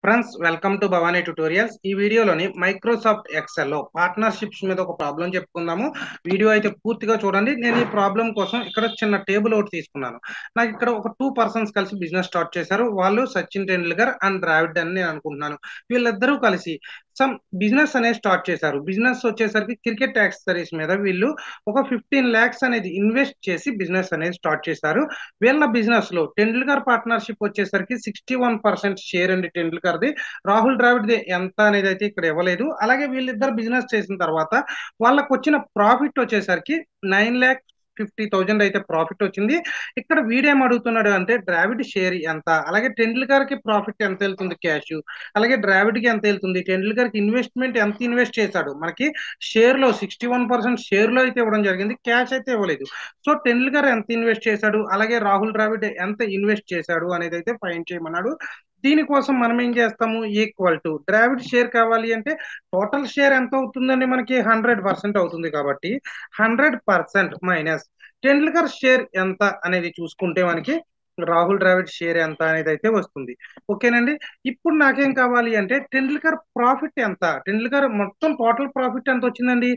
Friends welcome to Bhavani tutorials. ఈ వీడియోలోని Microsoft Excel లో పార్ట్నర్షిప్స్ మీద ఒక ప్రాబ్లం చెప్పుకుందాము. వీడియో అయితే పూర్తిగా చూడండి. నేను ఈ ప్రాబ్లం కోసం ఇక్కడ చిన్న టేబుల్ ఒకటి తీసుకున్నాను. నాకు ఇక్కడ ఒక 2 పర్సన్స్ కలిసి బిజినెస్ స్టార్ట్ చేశారు. వాళ్ళు సచిన్ టెండూల్కర్ అండ్ ద్రావిడ్ అని నేను అనుకుంటున్నాను. వీళ్ళిద్దరూ కలిసి సమ్ బిజినెస్ అనేది స్టార్ట్ చేశారు. బిజినెస్ వచ్చేసరికి క్రికెట్ యాక్సెసరీస్ మీద వీళ్ళు ఒక 15 lakhs అనేది ఇన్వెస్ట్ చేసి బిజినెస్ అనేది స్టార్ట్ చేశారు. వీళ్ళ బిజినెస్ లో టెండూల్కర్ పార్ట్నర్షిప్ వచ్చేసరికి 61% షేర్ అండి టెండూల్కర్ది. రాహుల్ ద్రావిడ్ది ఎంత అనేది అయితే ఇక్కడ ఇవ్వలేదు. అలాగే వీళ్ళిద్దరు బిజినెస్ చేసిన తర్వాత వాళ్ళకు వచ్చిన ప్రాఫిట్ వచ్చేసరికి 9,50,000 అయితే ప్రాఫిట్ వచ్చింది. ఇక్కడ వీడేం అడుగుతున్నాడు అంటే ద్రావిడ్ షేర్ ఎంత, అలాగే టెండూల్కర్ కి ప్రాఫిట్ ఎంత వెళ్తుంది క్యాష్, అలాగే ద్రావిడ్ కి ఎంత వెళ్తుంది, టెండూల్కర్ కి ఇన్వెస్ట్మెంట్ ఎంత ఇన్వెస్ట్ చేశాడు. మనకి షేర్ లో 61% షేర్ లో అయితే ఇవ్వడం జరిగింది, క్యాష్ అయితే ఇవ్వలేదు. సో టెండూల్కర్ ఎంత ఇన్వెస్ట్ చేశాడు, అలాగే రాహుల్ ద్రావిడ్ ఎంత ఇన్వెస్ట్ చేశాడు అనేది అయితే ఫైండ్ చేయమన్నాడు. దీనికోసం మనం ఏం చేస్తాము, ఈక్వల్ టు ద్రావిడ్ షేర్ కావాలి అంటే టోటల్ షేర్ ఎంత అవుతుందండి, మనకి 100% అవుతుంది కాబట్టి 100% మైనస్ టెండూల్కర్ షేర్ ఎంత అనేది చూసుకుంటే మనకి రాహుల్ ద్రావిడ్ షేర్ ఎంత అనేది అయితే వస్తుంది. ఓకేనండి. ఇప్పుడు నాకేం కావాలి అంటే టెండూల్కర్ ప్రాఫిట్ ఎంత, టెండూల్కర్ మొత్తం టోటల్ ప్రాఫిట్ ఎంత వచ్చిందండి,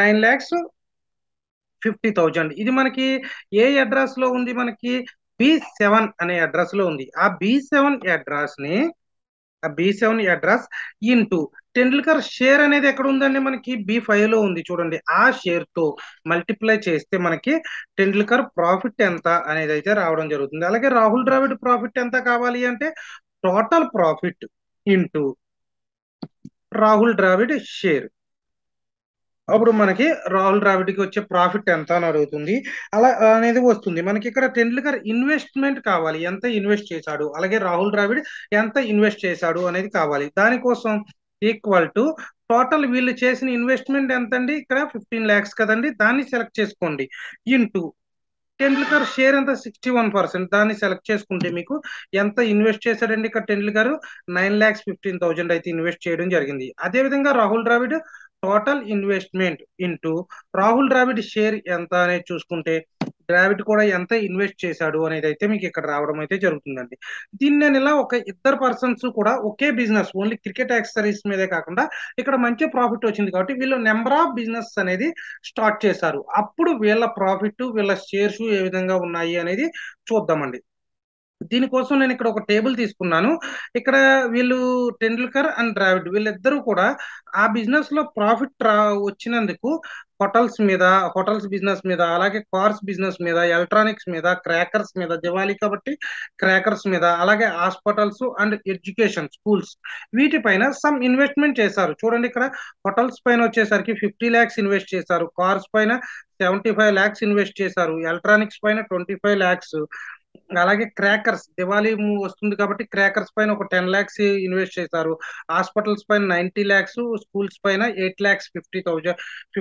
9,50,000. ఇది మనకి ఏ అడ్రస్ లో ఉంది, మనకి B7 అనే అడ్రస్ లో ఉంది. ఆ B7 address into Tendulkar share అనేది ఎక్కడ ఉందండి, మనకి B5 లో ఉంది చూడండి. ఆ షేర్ తో మల్టిప్లై చేస్తే మనకి టెండూల్కర్ ప్రాఫిట్ ఎంత అనేది అయితే రావడం జరుగుతుంది. అలాగే రాహుల్ ద్రావిడ్ ప్రాఫిట్ ఎంత కావాలి అంటే total profit into Rahul Dravid share. అప్పుడు మనకి రాహుల్ ద్రావిడ్కి వచ్చే ప్రాఫిట్ ఎంత అని అడుగుతుంది. అలా అనేది వస్తుంది. మనకి ఇక్కడ టెండూల్కర్ ఇన్వెస్ట్మెంట్ కావాలి, ఎంత ఇన్వెస్ట్ చేశాడు, అలాగే రాహుల్ ద్రావిడ్ ఎంత ఇన్వెస్ట్ చేశాడు అనేది కావాలి. దానికోసం ఈక్వల్ టు టోటల్ వీళ్ళు చేసిన ఇన్వెస్ట్మెంట్ ఎంత అండి, ఇక్కడ 15 lakhs కదండి, దాన్ని సెలెక్ట్ చేసుకోండి. ఇంటూ టెండూల్కర్ షేర్ ఎంత 61%, దాన్ని సెలెక్ట్ చేసుకుంటే మీకు ఎంత ఇన్వెస్ట్ చేశాడండి, ఇక్కడ టెండూల్కర్ 9,15,000 అయితే ఇన్వెస్ట్ చేయడం జరిగింది. అదే విధంగా Rahul Dravid total investment into Rahul Dravid share ఎంత అనేది చూసుకుంటే ద్రావిడ్ కూడా ఎంత ఇన్వెస్ట్ చేశాడు అనేది అయితే మీకు ఇక్కడ రావడం అయితే జరుగుతుందండి. దీన్ని నేను ఇలా ఒక ఇద్దరు పర్సన్స్ కూడా ఒకే బిజినెస్ ఓన్లీ క్రికెట్ యాక్సెసరీస్ మీదే కాకుండా ఇక్కడ మంచి ప్రాఫిట్ వచ్చింది కాబట్టి వీళ్ళు నెంబర్ ఆఫ్ బిజినెస్ అనేది స్టార్ట్ చేశారు. అప్పుడు వీళ్ళ ప్రాఫిట్ వీళ్ళ షేర్స్ ఏ విధంగా ఉన్నాయి అనేది చూద్దామండి. దీనికోసం నేను ఇక్కడ ఒక టేబుల్ తీసుకున్నాను. ఇక్కడ వీళ్ళు టెండూల్కర్ అండ్ ద్రావిడ్ వీళ్ళిద్దరూ కూడా ఆ బిజినెస్ లో ప్రాఫిట్ వచ్చినందుకు హోటల్స్ బిజినెస్ మీద, అలాగే కార్స్ బిజినెస్ మీద, ఎలక్ట్రానిక్స్ మీద, క్రాకర్స్ మీద, దివాళీ కాబట్టి క్రాకర్స్ మీద, అలాగే హాస్పిటల్స్ అండ్ ఎడ్యుకేషన్ స్కూల్స్ వీటిపైన సమ్ ఇన్వెస్ట్మెంట్ చేశారు. చూడండి ఇక్కడ హోటల్స్ పైన వచ్చేసరికి 50 lakhs ఇన్వెస్ట్ చేశారు, కార్స్ పైన 75 lakhs ఇన్వెస్ట్ చేశారు, ఎలక్ట్రానిక్స్ పైన 25 lakhs, అలాగే క్రాకర్స్ దివాళీ వస్తుంది కాబట్టి క్రాకర్స్ పైన ఒక 10 lakhs ఇన్వెస్ట్ చేశారు, హాస్పిటల్స్ పైన 90 lakhs, స్కూల్స్ పైన 8,50,000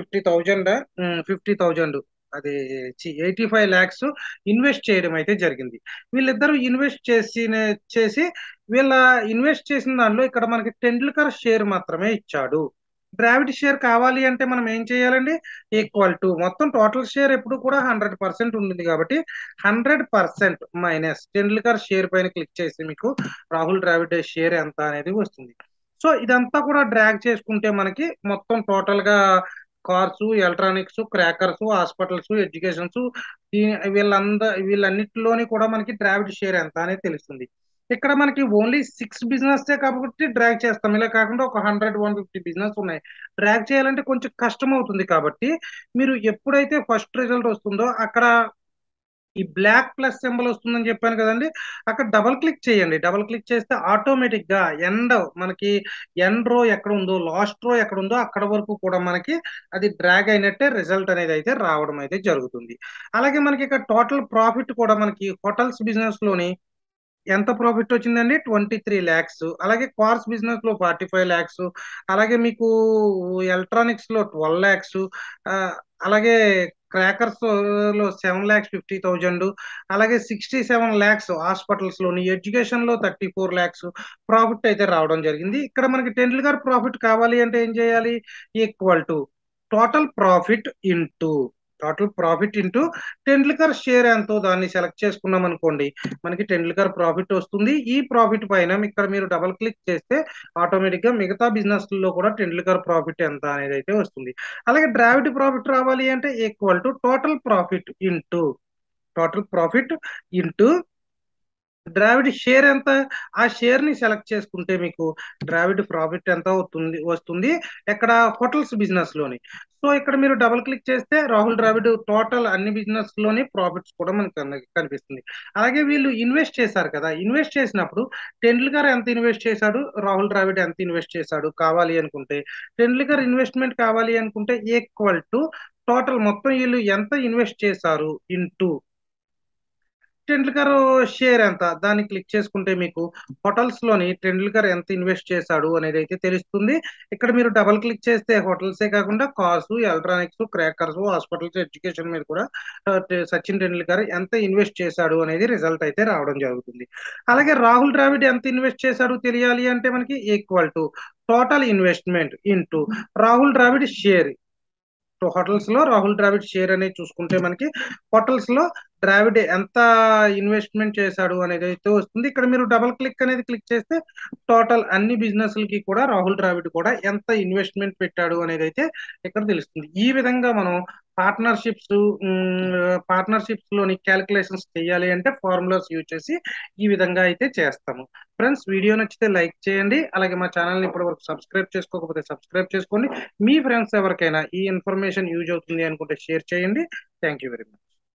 50,000 అది 85 lakhs ఇన్వెస్ట్ చేయడం అయితే జరిగింది. వీళ్ళిద్దరూ ఇన్వెస్ట్ చేసి వీళ్ళ ఇన్వెస్ట్ చేసిన దానిలో ఇక్కడ మనకి టెండూల్కర్ షేర్ మాత్రమే ఇచ్చాడు. ద్రావిడ్ షేర్ కావాలి అంటే మనం ఏం చేయాలండి, ఈక్వల్ టు మొత్తం టోటల్ షేర్ ఎప్పుడు కూడా 100% ఉంటుంది కాబట్టి 100% మైనస్ టెండూల్కర్ షేర్ పైన క్లిక్ చేసి మీకు రాహుల్ ద్రావిడ్ షేర్ ఎంత అనేది వస్తుంది. సో ఇదంతా కూడా డ్రాగ్ చేసుకుంటే మనకి మొత్తం టోటల్ గా cars, electronics, crackers, hospitals, educations వీళ్ళన్నిటిలోని కూడా మనకి ద్రావిడ్ షేర్ ఎంత అనేది తెలుస్తుంది. ఇక్కడ మనకి ఓన్లీ 6 బిజినెస్ కాబట్టి డ్రాగ్ చేస్తాం. ఇలా కాకుండా ఒక 100-150 బిజినెస్ ఉన్నాయి. డ్రాగ్ చేయాలంటే కొంచెం కష్టం అవుతుంది కాబట్టి మీరు ఎప్పుడైతే ఫస్ట్ రిజల్ట్ వస్తుందో అక్కడ ఈ బ్లాక్ ప్లస్ సింబల్ వస్తుందని చెప్పాను కదండి, అక్కడ డబల్ క్లిక్ చేయండి. డబల్ క్లిక్ చేస్తే ఆటోమేటిక్ గా ఎండ్ రో ఎక్కడ ఉందో, లాస్ట్ రో ఎక్కడ ఉందో అక్కడ వరకు కూడా మనకి అది డ్రాగ్ అయినట్టే రిజల్ట్ అనేది అయితే రావడం అయితే జరుగుతుంది. అలాగే మనకి ఇక్కడ టోటల్ ప్రాఫిట్ కూడా మనకి హోటల్స్ బిజినెస్ లోని ఎంత ప్రాఫిట్ వచ్చిందండి, 23 lakhs, అలాగే కార్స్ బిజినెస్ లో 45 lakhs, అలాగే మీకు ఎలక్ట్రానిక్స్ లో 12 lakhs, అలాగే క్రాకర్స్ లో 7,50,000, అలాగే 67 lakhs హాస్పిటల్స్ లోని, ఎడ్యుకేషన్ లో 34 lakhs ప్రాఫిట్ అయితే రావడం జరిగింది. ఇక్కడ మనకి టెండూల్కర్ ప్రాఫిట్ కావాలి అంటే ఏం చేయాలి, equal to total profit into total profit into Tendulkar share ఎంతో దాన్ని సెలెక్ట్ చేసుకున్నాం అనుకోండి, మనకి టెండూల్కర్ ప్రాఫిట్ వస్తుంది. ఈ ప్రాఫిట్ పైన ఇక్కడ మీరు డబుల్ క్లిక్ చేస్తే ఆటోమేటిక్ గా మిగతా బిజినెస్ లో కూడా టెండూల్కర్ ప్రాఫిట్ ఎంత అనేది అయితే వస్తుంది. అలాగే ద్రావిడ్ ప్రాఫిట్ రావాలి అంటే equal to total profit into Dravid share ఎంత, ఆ షేర్ ని సెలెక్ట్ చేసుకుంటే మీకు ద్రావిడ్ ప్రాఫిట్ ఎంత వస్తుంది ఎక్కడ హోటల్స్ బిజినెస్ లోని. సో ఇక్కడ మీరు డబుల్ క్లిక్ చేస్తే రాహుల్ ద్రావిడ్ టోటల్ అన్ని బిజినెస్ లోని ప్రాఫిట్స్ కూడా మనకు కనిపిస్తుంది. అలాగే వీళ్ళు ఇన్వెస్ట్ చేశారు కదా, ఇన్వెస్ట్ చేసినప్పుడు టెండూల్కర్ ఎంత ఇన్వెస్ట్ చేశాడు, రాహుల్ ద్రావిడ్ ఎంత ఇన్వెస్ట్ చేశాడు కావాలి అనుకుంటే, టెండూల్కర్ ఇన్వెస్ట్మెంట్ కావాలి అనుకుంటే ఈక్వల్ టు టోటల్ మొత్తం వీళ్ళు ఎంత ఇన్వెస్ట్ చేశారు ఇంటూ టెండూల్కర్ షేర్ ఎంత, దాన్ని క్లిక్ చేసుకుంటే మీకు హోటల్స్ లోని టెండూల్కర్ ఎంత ఇన్వెస్ట్ చేశాడు అనేది అయితే తెలుస్తుంది. ఇక్కడ మీరు డబల్ క్లిక్ చేస్తే హోటల్సే కాకుండా cars, electronics, crackers, hospitals, education మీద కూడా సచిన్ టెండూల్కర్ ఎంత ఇన్వెస్ట్ చేశాడు అనేది రిజల్ట్ అయితే రావడం జరుగుతుంది. అలాగే రాహుల్ ద్రావిడ్ ఎంత ఇన్వెస్ట్ చేశాడు తెలియాలి అంటే మనకి equal to total investment into Rahul Dravid share. Hotels లో రాహుల్ ద్రావిడ్ షేర్ అనేది చూసుకుంటే మనకి హోటల్స్ లో ద్రావిడ్ ఎంత ఇన్వెస్ట్మెంట్ చేశాడు అనేది అయితే వస్తుంది. ఇక్కడ మీరు డబల్ క్లిక్ అనేది క్లిక్ చేస్తే టోటల్ అన్ని బిజినెస్ లకి కూడా రాహుల్ ద్రావిడ్ కూడా ఎంత ఇన్వెస్ట్మెంట్ పెట్టాడు అనేది అయితే ఇక్కడ తెలుస్తుంది. ఈ విధంగా మనం పార్ట్నర్షిప్స్ పార్ట్నర్షిప్స్ లోని క్యాలిక్యులేషన్స్ చేయాలి అంటే ఫార్ములాస్ యూజ్ చేసి ఈ విధంగా అయితే చేస్తాము. ఫ్రెండ్స్, వీడియో నచ్చితే లైక్ చేయండి. అలాగే మా ఛానల్ని ఇప్పటివరకు సబ్స్క్రైబ్ చేసుకోకపోతే సబ్స్క్రైబ్ చేసుకోండి. మీ ఫ్రెండ్స్ ఎవరికైనా ఈ ఇన్ఫర్మేషన్ యూజ్ అవుతుంది అనుకుంటే షేర్ చేయండి. Thank you very much.